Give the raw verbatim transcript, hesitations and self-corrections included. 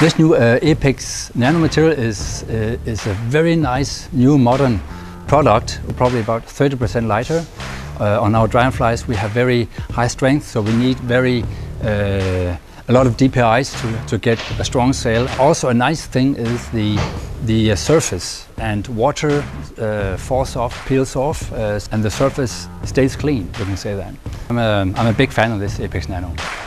This new uh, EPEX nano material is, uh, is a very nice new modern product, probably about thirty percent lighter. Uh, on our dry flies we have very high strength, so we need very uh, a lot of D P Is to, to get a strong sail. Also a nice thing is the, the uh, surface, and water uh, falls off, peels off, uh, and the surface stays clean, you can say that. I'm a, I'm a big fan of this EPEX Nano.